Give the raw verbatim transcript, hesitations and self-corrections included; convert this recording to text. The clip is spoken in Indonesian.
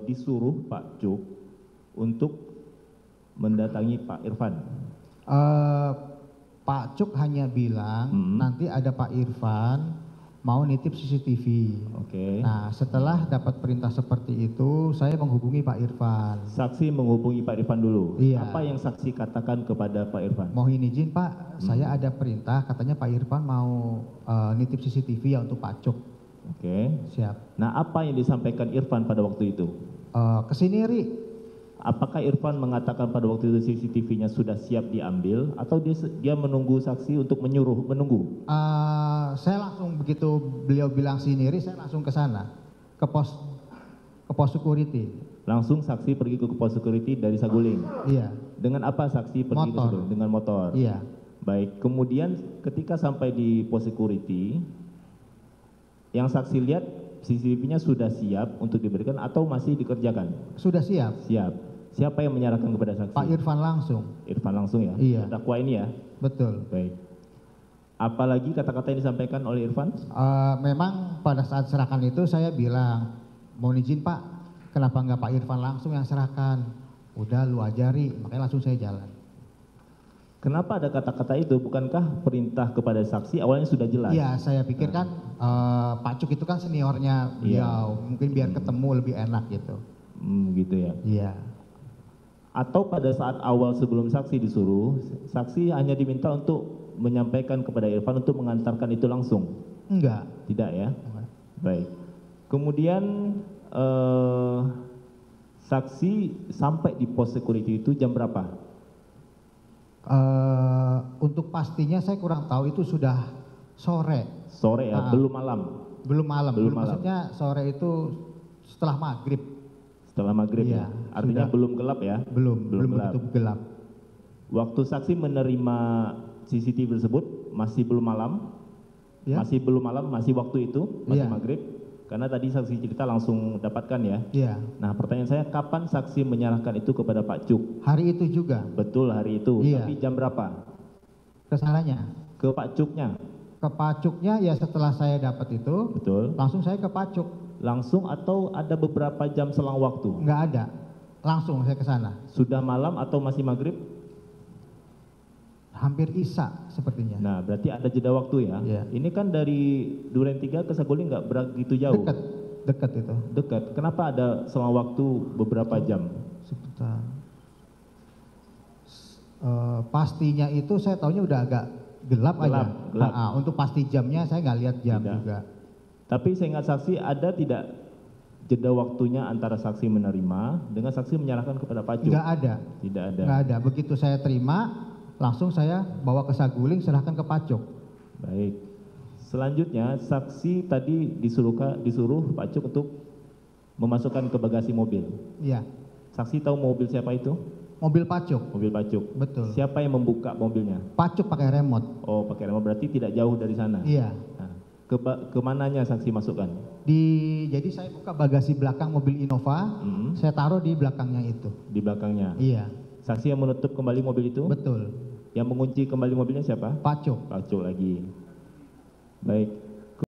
disuruh Pak Cuk untuk mendatangi Pak Irfan? Eh, Pak Cuk hanya bilang Hmm. nanti ada Pak Irfan mau nitip C C T V. Oke. Nah, setelah dapat perintah seperti itu, saya menghubungi Pak Irfan. Saksi menghubungi Pak Irfan dulu. Iya. Apa yang saksi katakan kepada Pak Irfan? Mohon izin Pak, saya ada perintah katanya Pak Irfan mau eh, nitip C C T V ya untuk Pak Cuk. Oke. Siap. Nah, apa yang disampaikan Irfan pada waktu itu? Eh, kesini Ri. Apakah Irfan mengatakan pada waktu itu C C T V-nya sudah siap diambil atau dia dia menunggu saksi untuk menyuruh menunggu? Eh, saya langsung begitu beliau bilang sini Ri, saya langsung ke sana, ke pos ke pos security. Langsung saksi pergi ke pos security dari Saguling. Iya. Dengan apa saksi pergi ke Motor. Saguling? Dengan motor. Iya. Baik. Kemudian ketika sampai di pos security, yang saksi lihat C C T V-nya sudah siap untuk diberikan atau masih dikerjakan? Sudah siap. Siap. Siapa yang menyerahkan kepada saksi? Pak Irfan langsung. Irfan langsung ya? Iya. Terdakwa ini ya? Betul. Baik. Apalagi kata-kata yang disampaikan oleh Irfan? Eh, memang pada saat serahkan itu saya bilang, mohon izin Pak, kenapa nggak Pak Irfan langsung yang serahkan? Udah lu ajari, makanya langsung saya jalan. Kenapa ada kata-kata itu? Bukankah perintah kepada saksi awalnya sudah jelas? Iya, saya pikir kan eh, Pak Cuk itu kan seniornya beliau, mungkin biar ketemu lebih enak gitu. Hmm, gitu ya. Iya. Atau pada saat awal sebelum saksi disuruh, saksi hanya diminta untuk menyampaikan kepada Irfan untuk mengantarkan itu langsung? Enggak. Tidak ya? Enggak. Baik. Kemudian eh, saksi sampai di pos security itu jam berapa? Eh, untuk pastinya saya kurang tahu itu sudah sore. Sore ya, Ah. belum malam. Belum malam, Belum belum malam. maksudnya sore itu setelah maghrib. Setelah maghrib Iya, ya? Artinya sudah. belum gelap ya? Belum, Belum belum gelap. begitu gelap. Waktu saksi menerima C C T V tersebut masih belum malam? Ya. Masih belum malam, masih waktu itu, masih Iya. maghrib? Karena tadi saksi cerita langsung dapatkan ya? Iya. Nah, pertanyaan saya, kapan saksi menyerahkan itu kepada Pak Cuk? Hari itu juga Betul, hari itu. Iya. Tapi jam berapa? kesalahannya. Ke Pak Cuknya? Ke Pak Cuknya ya setelah saya dapat itu, Betul. langsung saya ke Pak Cuk. Langsung atau ada beberapa jam selang waktu? Enggak ada. Langsung saya ke sana. Sudah malam atau masih maghrib? Hampir Isya sepertinya. Nah, berarti ada jeda waktu ya? Iya. Ini kan dari Duren tiga ke Saguling nggak begitu jauh? Dekat, dekat itu. Dekat. Kenapa ada selang waktu beberapa jam? Sebentar. Eh, pastinya itu saya tahunya udah agak gelap, Gelap, aja. gelap. Ah, ah, untuk pasti jamnya saya nggak lihat jam Tidak. juga. Tapi seingat saksi ada tidak jeda waktunya antara saksi menerima dengan saksi menyerahkan kepada Pak Cuk? Nggak ada. Tidak ada. Nggak ada. Begitu saya terima, langsung saya bawa ke Saguling, serahkan ke Pak Cuk. Baik. Selanjutnya saksi tadi disuruh disuruh Pak Cuk untuk memasukkan ke bagasi mobil. Iya. Saksi tahu mobil siapa itu? Mobil Pak Cuk. Mobil Pak Cuk. Betul. Siapa yang membuka mobilnya? Pak Cuk pakai remote. Oh, pakai remote, berarti tidak jauh dari sana. Iya. Nah, ke kemananya saksi masukkan? Di jadi saya buka bagasi belakang mobil Innova, Hmm, saya taruh di belakangnya itu. di belakangnya. Iya. Saksi yang menutup kembali mobil itu? Betul. Yang mengunci kembali mobilnya siapa? Pak Cuk. Pak Cuk lagi. Baik.